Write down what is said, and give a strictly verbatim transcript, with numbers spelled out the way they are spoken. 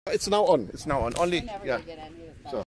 It's now on. It's now on. Only, Never yeah. gonna get any of this. So.